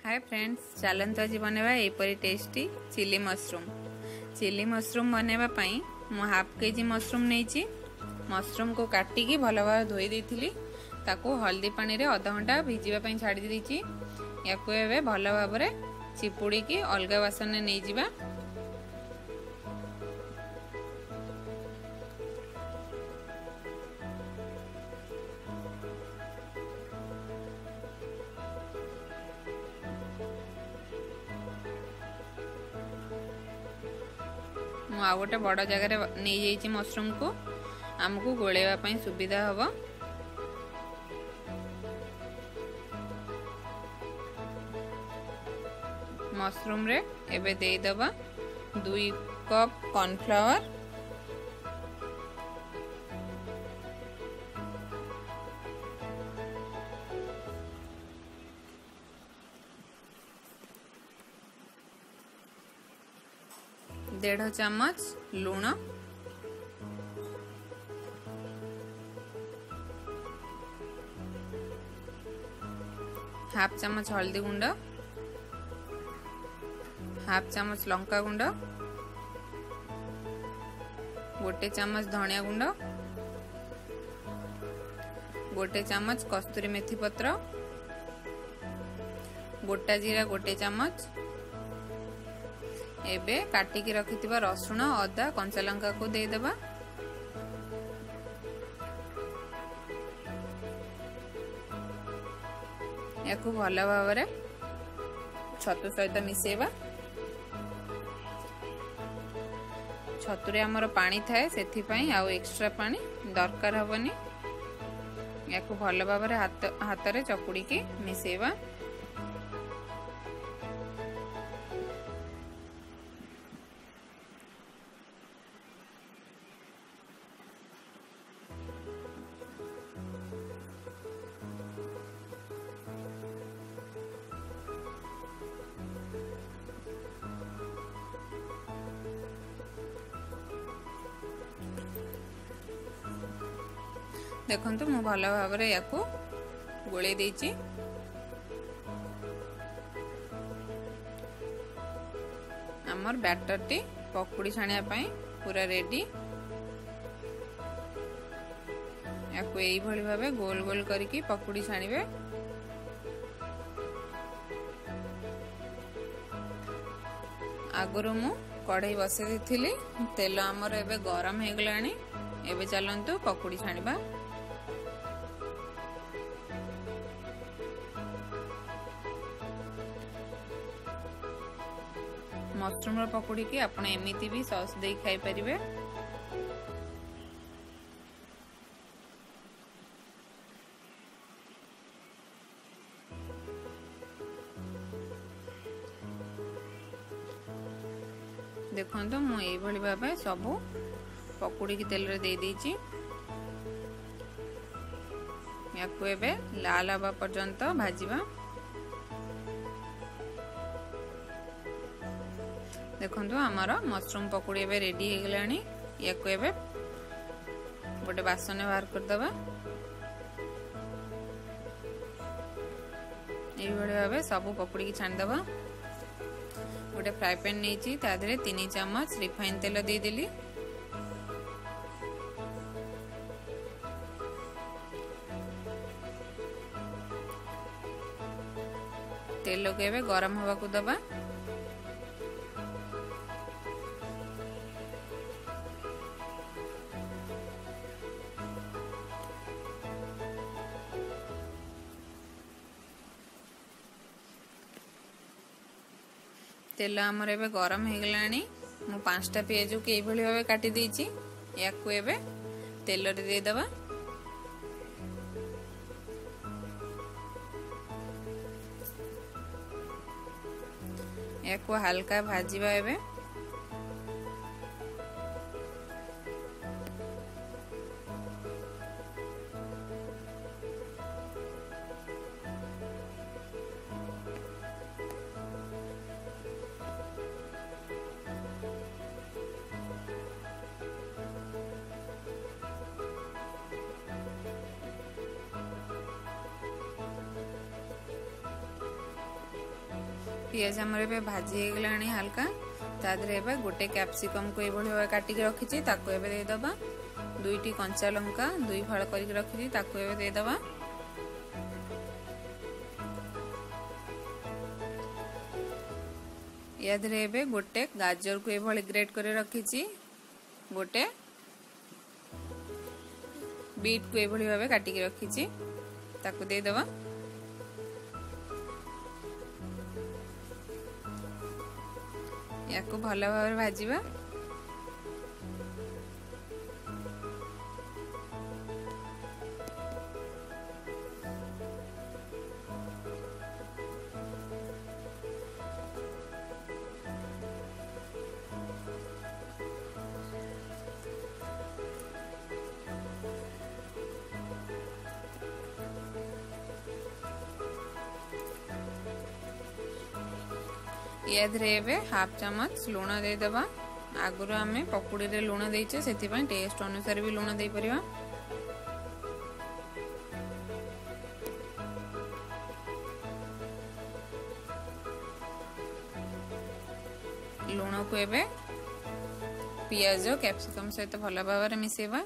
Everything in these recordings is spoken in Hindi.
हाय फ्रेंड्स, चलते आज बनवा यहपरी tasty chilli mushroom. Chilli mushroom बनवा मु हाफ केजी मशरूम नहीं। मशरूम को काटिकी भल भाव धोई देती ताकू हल्दी पानी रे अध घंटा भिजापी छाड़ी देती। या भल भाव चिपुड़ी की अलग बासन में नहीं जावा। आ गोटे बड़ जगार नहीं जाइए मशरूम को आमको गोलेवाई सुविधा हम। मशरूम रे एबे देदबा 2 कप कॉर्नफ्लावर, डेढ़ चम्मच लूण, हाफ चम्मच हल्दी गुंड, हाफ चम्मच लंका गुंड, गोटे चम्मच धनिया गुंड, गोटे चम्मच कस्तूरी मेथी पत्र, गोटा जीरा गोटे चम्मच। एबे काटिकी रखिथिबा रसुण, अदा, कंचा लंका को देदेबा। याकू भल भाव छतु सहित मिसेबा। छतुरे आमर पानी थाए सेथिपाई आउ एक्स्ट्रा पानी दरकार हबनी। याकू भल भाव हाथ रे चकुड़ी की मिसेबा। देखंतु मु भल भाव या गोले देची। आमर बैटर टी पकुड़ी छाणिया पई पूरा रेडी। याकू एई भली भावे गोल गोल करके पकुड़ी छाणिबे। आगुरु मु कढ़ई बसे देथिली, तेल आमर एबे गरम हे गलानी। एबे चलंतु पकुड़ी छाणिबा। मशरूम पकुड़ी की आपण एमिति भी सॉस दे खाई परिबे। देखंतु मु एई भली भाबे सबु पकुड़ी की तेल रे दे देची। याकू एबे लाल हवा पर्यंत भाजीबा। देखंतु आमर मशरूम पकुड़ी एबे रेडी हे गलानी। याकू एबे गोटे बासन बाहर कर दबा। एई भली भाबे सबु पकुड़ी की छान दबा। गोटे फ्राई पैन नेची, ता देरे 3 चम्मच रिफाइन तेल दे देली। तेल को एबे गरम हवा को दबा। तेल आमर एबे गरम हे गलानी। मु 5टा पियाज को एई भली भाबे काटी देची। याकू एबे तेल रे दे दबा। याकू हल्का भाजीबा। एबे पियाज हमर एबे भाजी हे गलानी हल्का तादरे एबे गोटे कैप्सिकम को एभଳି भाबे काटी के रखिछि ताको एबे दे दबा दुईटी कंचा लंका दुई फाळ करी रखिछि ताको एबे दे दबा यादरे एबे गोटे गाजर को एभଳି ग्रेट करे रखिछि गोटे बीट को एभଳି भाबे काटी के रखिछि ताको दे दबा याको भला भाबरे भाजीबा यादरे एबे हाफ चम्मच लूण दे दबा आगुरु आमे पकुड़ी रे लूण देइचे सेति पय टेस्ट अनुसार भी लूण दे परिबा लूण को एबे पियाज कैप्सिकम सहित भला भाबरे मिसेबा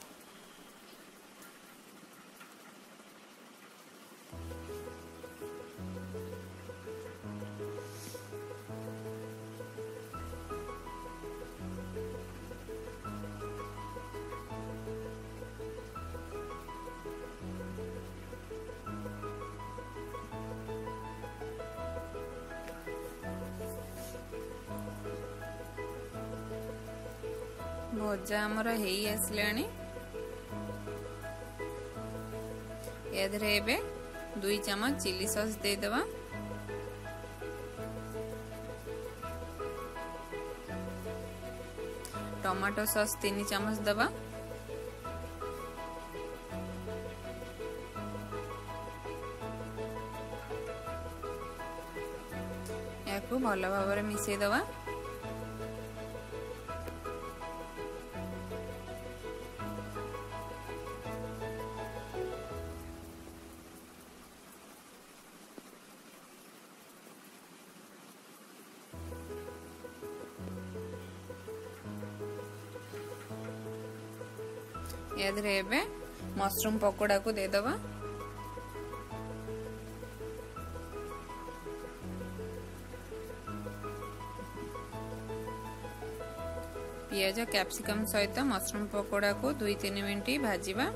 भजा हमर हेई आसलानी यादरे एबे 2 चम्मच चिली सॉस दे दबा टमाटो सॉस 3 चम्मच दबा याको भला भाबरे मिसे दबा यादरे एबे मशरूम पकोड़ा को दे दबा पियाज कैप्सिकम सहित मशरूम पकोड़ा को 2-3 मिनिट भाजीबा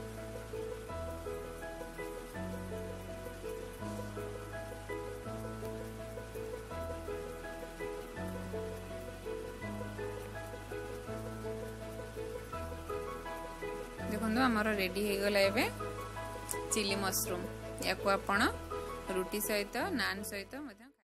देखो आमर रेडी हो गला एबे चिली मशरूम या को आपण रुटी सहित नान सहित